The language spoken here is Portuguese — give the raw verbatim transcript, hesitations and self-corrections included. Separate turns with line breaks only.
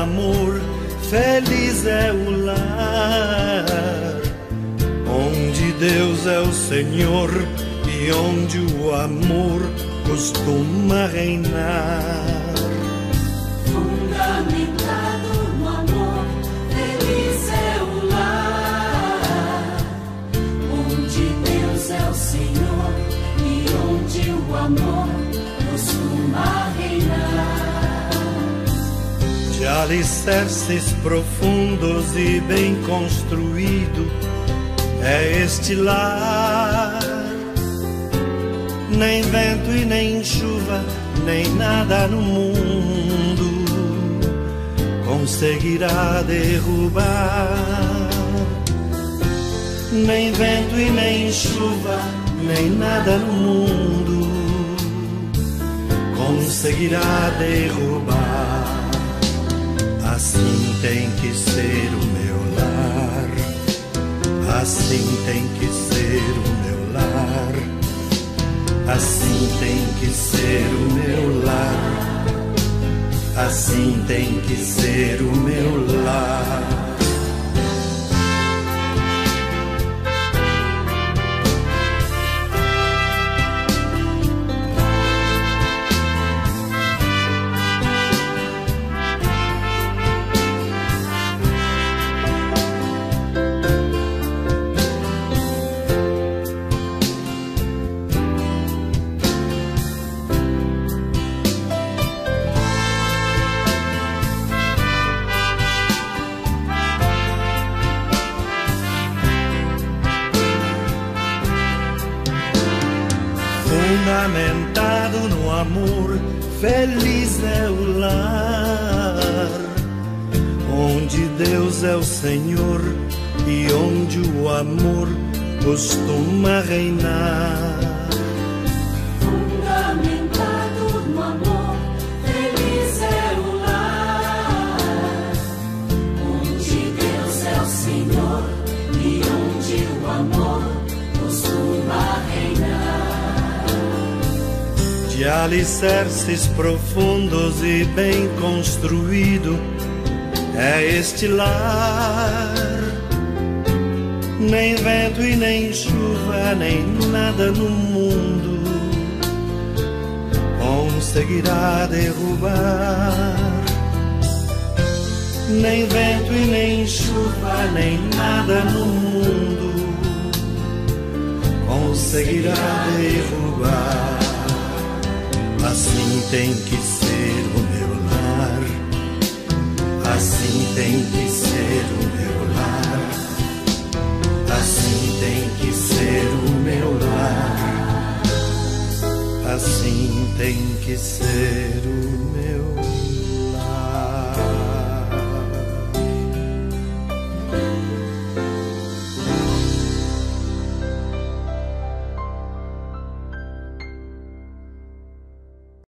amor, feliz é o lar, onde Deus é o Senhor e onde o amor costuma reinar.
Fundamentado no amor, feliz é o lar, onde Deus é o Senhor e onde o amor costuma reinar.
De alicerces profundos e bem construído é este lar. Nem vento e nem chuva, nem nada no mundo conseguirá derrubar. Nem vento e nem chuva, nem nada no mundo conseguirá derrubar. Assim tem que ser o meu lar, assim tem que ser o meu lar, assim tem que ser o meu lar, assim tem que ser o meu lar. Fundamentado no amor, feliz é o lar, onde Deus é o Senhor e onde o amor costuma reinar.
Fundamentado no amor, feliz é o lar, onde Deus é o Senhor e onde o amor costuma reinar.
De alicerces profundos e bem construído é este lar. Nem vento e nem chuva, nem nada no mundo conseguirá derrubar. Nem vento e nem chuva, nem nada no mundo conseguirá derrubar. Assim tem que ser o meu lar, assim tem que ser o meu lar, assim tem que ser o meu lar, assim tem que ser o